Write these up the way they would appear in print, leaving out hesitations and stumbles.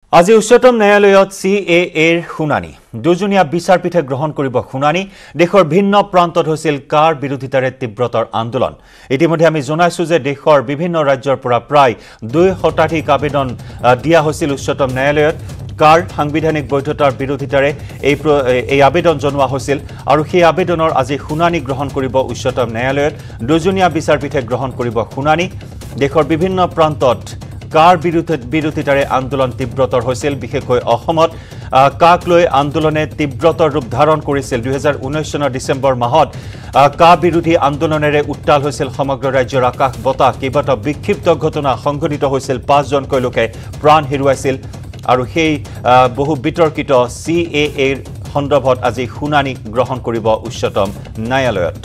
আজি উচ্চতম ন্যায়ালয়ত CAAৰ শুনানি দুজনীয়া বিচাৰপীঠে গ্ৰহণ কৰিব শুনানি দেশৰ ভিন্ন প্ৰান্তত হৈছিল কাৰ বিৰোধিতাৰে তীব্ৰতৰ আন্দোলন ইতিমধ্যে আমি জনাইছো যে দেশৰ বিভিন্ন ৰাজ্যৰ পৰা প্ৰায় 2 শতাধিক আবেদন দিয়া হৈছিল উচ্চতম ন্যায়ালয়ত কাৰ সাংবিধানিক বৈধতাৰ বিৰোধিতাৰে এই আবেদন জনোৱা হৈছিল আৰু সেই আবেদনৰ আজি শুনানি গ্ৰহণ কৰিব উচ্চতম ন্যায়ালয়ত দুজনীয়া বিচাৰপীঠে গ্ৰহণ কৰিব শুনানি দেশৰ বিভিন্ন প্ৰান্তত কাৰ বিৰোধিতাৰে আন্দোলন তীব্ৰতৰ হৈছিল বিশেষকৈ অসমত কাক লৈ আন্দোলনে তীব্ৰতৰ ৰূপ ধাৰণ কৰিছিল 2019 চনৰ ডিসেম্বৰ মাহত কা বিৰোধী আন্দোলনেৰে উত্তাল হৈছিল সমগ্ৰ ৰাজ্যৰ আকাশ বতাহ কেইবাটাও বিক্ষিপ্ত ঘটনা সংঘটিত হৈছিল 5 জনকৈ লোকে প্ৰাণ হেৰুৱাইছিল আৰু সেই বহু বিতৰ্কিত CAAৰ সন্দৰ্ভত আজি শুনানি গ্ৰহণ কৰিব উচ্চতম ন্যায়ালয়ত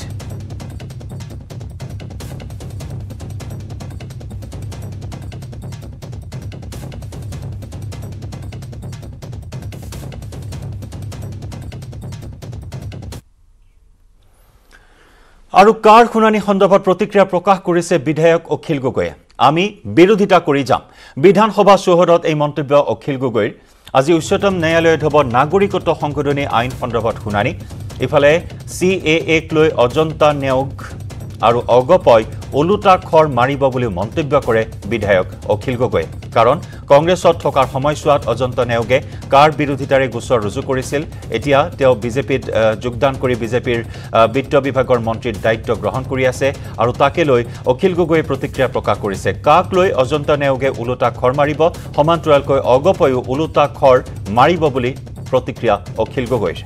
আৰু কাৰ শুনানি সন্দৰ্ভত প্ৰতিক্ৰিয়া প্ৰকাশ কৰিছে বিধায়ক অখিল গগৈয়ে আমি বিৰোধিতা কৰি যাম বিধানসভা চৌহদত এই মন্তব্য অখিল গগৈৰ আজি উচ্চতম ন্যায়ালয়ত হ'ব নাগৰিকত্ব সংশোধনী আইন সন্দৰ্ভত শুনানি ইফালে CAAক লৈ অজন্তা নেওগ আৰু অগপয় ওলোটা খৰ মাৰিব বুলি মন্তব্য কৰে বিধায়ক অখিল গগৈ কাৰণ কংগ্ৰেছত থকাৰ সময়ছোৱাত অজন্তা নেওগে কাৰ বিৰোধিতাৰে গোচৰ ৰুজু কৰিছিল এতিয়া তেওঁ বিজেপিত যোগদান কৰি বিজেপিৰ বিত্ত বিভাগৰ মন্ত্ৰীৰ দায়িত্ব গ্ৰহণ কৰি আছে আৰু তাকে লৈ অখিল গগৈয়ে প্ৰতিক্ৰিয়া প্ৰকাশ কৰিছে কাক লৈ অজন্তা নেওগে ওলোটা খৰ মাৰিব সমান্তৰালকৈ অগপয়ো ওলোটা খৰ মাৰিব বুলি প্ৰতিক্ৰিয়া অখিল গগৈৰ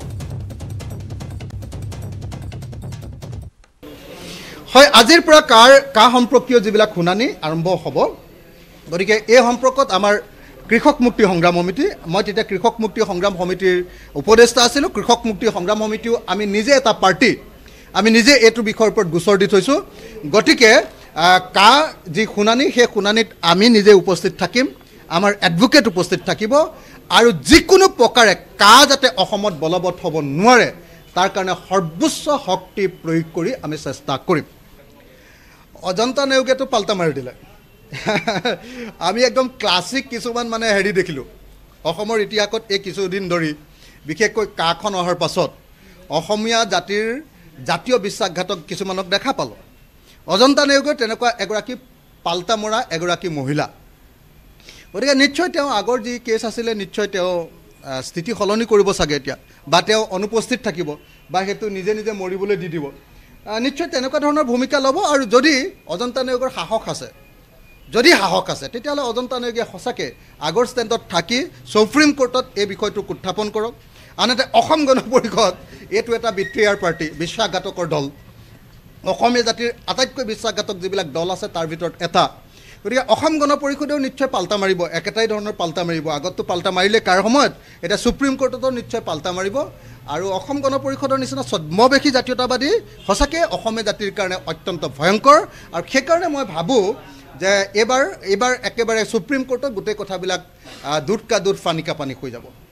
হয় আজিৰ পৰা কা সম্পৰ্কীয় যিবিলাক শুনানি আৰম্ভ হ'ব গতিকে এই সম্পৰ্কত আমাৰ কৃষক মুক্তি সংগ্ৰাম সমিতি মই তেতিয়া কৃষক মুক্তি সংগ্ৰাম সমিতিৰ উপদেষ্টা আছিলোঁ কৃষক মুক্তি সংগ্ৰাম সমিতিও আমি নিজে এটা পাৰ্টি আমি নিজে এইটো বিষয়ৰ ওপৰত গোচৰ দি থৈছোঁ গতিকে কা যি শুনানি সেই শুনানিত আমি নিজে উপস্থিত থাকিম আমাৰ এডভোকেট উপস্থিত থাকিব আৰু যিকোনো প্ৰকাৰে কা যাতে অসমত বলবৎ হ'ব নোৱাৰে তাৰ কাৰণে সৰ্বোচ্চ শক্তি প্ৰয়োগ কৰি আমি চেষ্টা কৰিম অজন্তা নেওগেতো পাল্টা মাৰি দিলে আমি একদম ক্লাছিক কিছুমান মানে হেৰি দেখিলোঁ অসমৰ ইতিহাসত এই কিছুদিন ধৰি বিশেষকৈ কাখন অহাৰ পাছত অসমীয়া জাতিৰ জাতীয় বিশ্বাসঘাতক কিছুমানক দেখা পালোঁ অজন্তা নেওগে তেনেকুৱা এগৰাকী পাল্টা মৰা এগৰাকী মহিলা গতিকে নিশ্চয় তেওঁ আগৰ যি কেছ আছিলে নিশ্চয় তেওঁ স্থিতি সলনি কৰিব চাগে এতিয়া বা তেওঁ অনুপস্থিত থাকিব বা সেইটো নিজে নিজে মৰিবলৈ দি দিব নিশ্চয় তেনেকুৱা ধৰণৰ ভূমিকা ল'ব আৰু যদি অজন্তা নেওগৰ সাহস আছে তেতিয়াহ'লে অজন্তা নেওগে সঁচাকৈ আগৰ ষ্টেণ্ডত থাকি সুপ্ৰিম কোৰ্টত এই বিষয়টো উত্থাপন কৰক আনহাতে অসম গণ পৰিষদ এইটো এটা বিট্ৰেয়াৰ পাৰ্টি বিশ্বাসঘাতকৰ দল অসমীয়া জাতিৰ আটাইতকৈ বিশ্বাসঘাতক যিবিলাক দল আছে তাৰ ভিতৰত এটা গতিকে অসম গণ পৰিষদেও নিশ্চয় পাল্টা মাৰিব একেটাই ধৰণৰ পাল্টা মাৰিব আগততো পাল্টা মাৰিলে কাৰ সময়ত এতিয়া সুপ্ৰিম কোৰ্টতো নিশ্চয় পাল্টা মাৰিব আৰু অসম গণ পৰিষদৰ নিচিনা ছদ্মবেশী জাতীয়তাবাদী সঁচাকৈ অসমীয়া জাতিৰ কাৰণে অত্যন্ত ভয়ংকৰ আৰু সেইকাৰণে মই ভাবোঁ যে এইবাৰ একেবাৰে সুপ্ৰিম কোৰ্টত গোটেই কথাবিলাক দুধ কা দুধ পানী কা পানী হৈ যাব